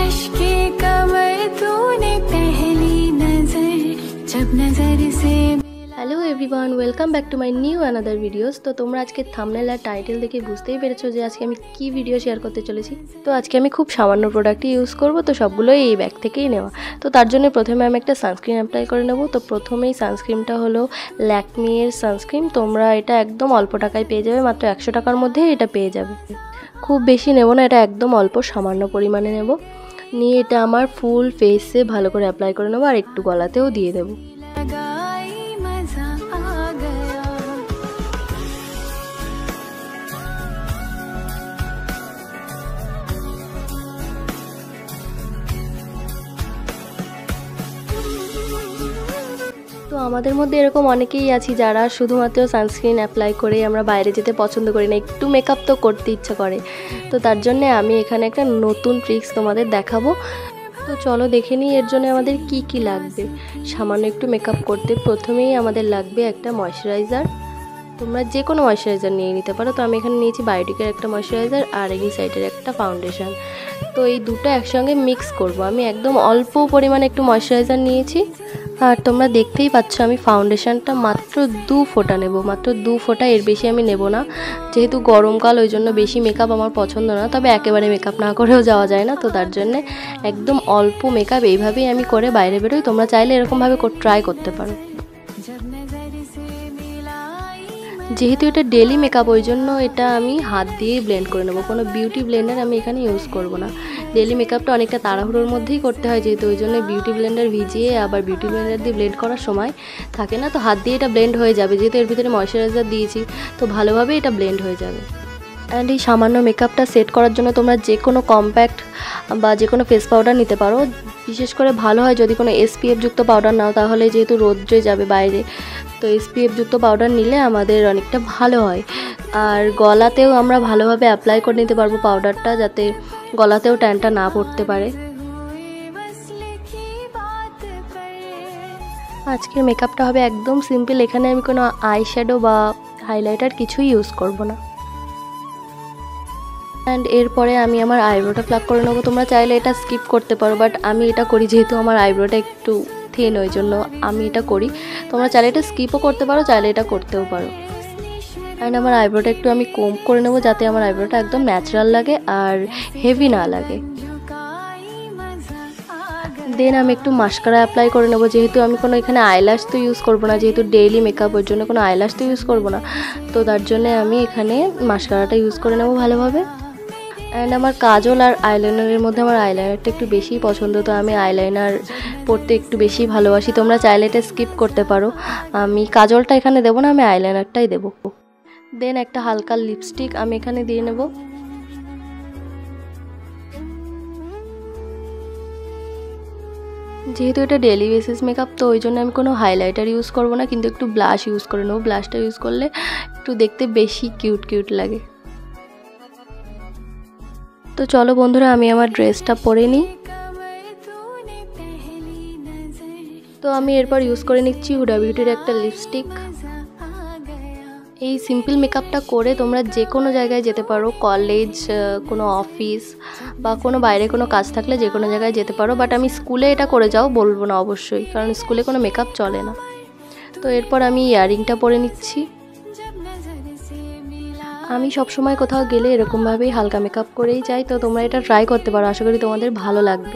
लिशके कमर तूने पहली नजर जब नजर से। Hello everyone, welcome back to my new another videos. তো তোমরা আজকে থাম্বনেল আর টাইটেল দেখে বুঝতেই পেরেছো যে আজকে আমি কি ভিডিও শেয়ার করতে চলেছি। তো আজকে আমি খুব সামান্য প্রোডাক্টই ইউজ করব, তো সবগুলোই এই ব্যাগ থেকেই নেওয়া। তো তার জন্য প্রথমে আমি একটা সানস্ক্রিন অ্যাপ্লাই করে নেব। তো প্রথমেই সানস্ক্রিনটা হলো ল্যাকমির সানস্ক্রিন। তোমরা এটা একদম অল্প টাকায় পেয়ে যাবে, মাত্র 100 টাকার মধ্যে এটা পেয়ে যাবে। খুব বেশি নেব না, এটা একদম অল্প সামান্য পরিমাণে নেব। নিয়ে এটা আমার ফুল ফেসে ভালো করে অ্যাপ্লাই করে নেবো আর একটু গলাতেও দিয়ে দেবো। তো আমাদের মধ্যে এরকম অনেকেই আছি যারা শুধুমাত্র সানস্ক্রিন অ্যাপ্লাই করে আমরা বাইরে যেতে পছন্দ করি না, একটু মেকআপ তো করতে ইচ্ছা করে। তো তার জন্য আমি এখানে একটা নতুন ট্রিক্স তোমাদের দেখাবো। তো চলো দেখে নিই এর জন্য আমাদের কি কি লাগবে। সামান্য একটু মেকআপ করতে প্রথমেই আমাদের লাগবে একটা ময়শ্চারাইজার। তোমরা যে কোনো ময়শ্চারাইজার নিয়ে নিতে পারো। তো আমি এখানে নিয়েছি বায়োটিকের একটা ময়শ্চারাইজার আর এই সাইডের একটা ফাউন্ডেশন। তো এই দুটো একসঙ্গে মিক্স করব। আমি একদম অল্প পরিমাণে একটু ময়শ্চারাইজার নিয়েছি। আর তোমরা দেখতেই পাচ্ছ আমি ফাউন্ডেশনটা মাত্র 2 ফোঁটা নেব, মাত্র 2 ফোঁটা, এর বেশি আমি নেব না। যেহেতু গরমকাল ওই জন্য বেশি মেকআপ আমার পছন্দ না, তবে একেবারে মেকআপ না করেও যাওয়া যায় না। তো তার জন্যে একদম অল্প মেকআপ এইভাবেই আমি করে বাইরে বেরোই। তোমরা চাইলে এরকমভাবে ট্রাই করতে পারো। যেহেতু এটা ডেলি মেকআপ ওই জন্য এটা আমি হাত দিয়েই ব্লেন্ড করে নেবো, কোনো বিউটি ব্লেন্ডার আমি এখানে ইউজ করব না। ডেলি মেকআপটা অনেকটা তাড়াহুড়োর মধ্যেই করতে হয়, যেহেতু ওই জন্য বিউটি ব্লেন্ডার ভিজিয়ে আবার বিউটি ব্লেন্ডার দিয়ে ব্লেন্ড করার সময় থাকে না। তো হাত দিয়ে এটা ব্লেন্ড হয়ে যাবে, যেহেতু এর ভিতরে ময়শ্চারাইজার দিয়েছি তো ভালোভাবে এটা ব্লেন্ড হয়ে যাবে। অ্যান্ড এই সামান্য মেকআপটা সেট করার জন্য তোমরা যে কোনো কম্প্যাক্ট বা যে কোনো ফেস পাউডার নিতে পারো। বিশেষ করে ভালো হয় যদি কোনো SPF যুক্ত পাউডার নাও, তাহলে যেহেতু রোদ্রে যাবে বাইরে, তো SPF যুক্ত পাউডার নিলে আমাদের অনেকটা ভালো হয়। আর গলাতেও আমরা ভালোভাবে অ্যাপ্লাই করে নিতে পারবো পাউডারটা, যাতে গলাতেও ট্যানটা না পড়তে পারে। আজকের মেকআপটা হবে একদম সিম্পল। এখানে আমি কোনো আইশ্যাডো বা হাইলাইটার কিছুই ইউজ করব না। অ্যান্ড এরপরে আমি আমার আইব্রোটা প্লাক করে নেবো। তোমরা চাইলে এটা স্কিপ করতে পারো, বাট আমি এটা করি যেহেতু আমার আইব্রোটা একটু থিন, ওই জন্য আমি এটা করি। তোমরা চাইলে এটা স্কিপও করতে পারো, চাইলে এটা করতেও পারো। অ্যান্ড আমার আইব্রোটা একটু আমি কোম্ব করে নেবো, যাতে আমার আইব্রোটা একদম ন্যাচারাল লাগে আর হেভি না লাগে। দেন আমি একটু মাস্কারা অ্যাপ্লাই করে নেবো। যেহেতু আমি কোনো এখানে আইল্যাশ তো ইউজ করবো না, যেহেতু ডেইলি মেকআপ ওর জন্য কোনো আইল্যাশ তো ইউজ করবো না। তো তার জন্যে আমি এখানে মাস্কারাটা ইউজ করে নেবো ভালোভাবে। অ্যান্ড আমার কাজল আর আইলাইনারের মধ্যে আমার আইলাইনারটা একটু বেশিই পছন্দ, তো আমি আইলাইনার পরতে একটু বেশি ভালোবাসি। তোমরা চাইলে এটা স্কিপ করতে পারো। আমি কাজলটা এখানে দেবো না, আমি আইলাইনারটাই দেবো। দেন একটা হালকা লিপস্টিক আমি এখানে দিয়ে নেব। যেহেতু এটা ডেলি বেসিস মেকআপ, তো ওই জন্য আমি কোনো হাইলাইটার ইউজ করবো না, কিন্তু একটু ব্লাশ ইউজ করে নেবো। ব্লাশটা ইউজ করলে একটু দেখতে বেশি কিউট কিউট লাগে। তো চলো বন্ধুরা, আমি আমার ড্রেসটা পরে নিই। তো আমি এরপর ইউজ করে নিচ্ছি হুডা বিউটির একটা লিপস্টিক। এই সিম্পল মেকআপটা করে তোমরা যে কোনো জায়গায় যেতে পারো, কলেজ, কোনো অফিস বা কোনো বাইরে কোনো কাজ থাকলে যে কোনো জায়গায় যেতে পারো। বাট আমি স্কুলে এটা করে যাও বলবো না অবশ্যই, কারণ স্কুলে কোনো মেকআপ চলে না। তো এরপর আমি ইয়াররিংটা পরে নিচ্ছি। আমি সবসময় কোথাও গেলে এরকমভাবেই হালকা মেকআপ করেই যাই। তো তোমরা এটা ট্রাই করতে পারো, আশা করি তোমাদের ভালো লাগবে।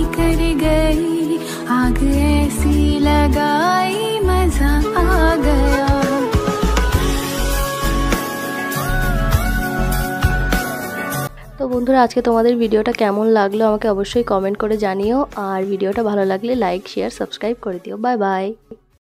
তো বন্ধুরা, আজকে তোমাদের ভিডিওটা কেমন লাগলো আমাকে অবশ্যই কমেন্ট করে জানিও। আর ভিডিওটা ভালো লাগলে লাইক, শেয়ার, সাবস্ক্রাইব করে দিও। Bye by.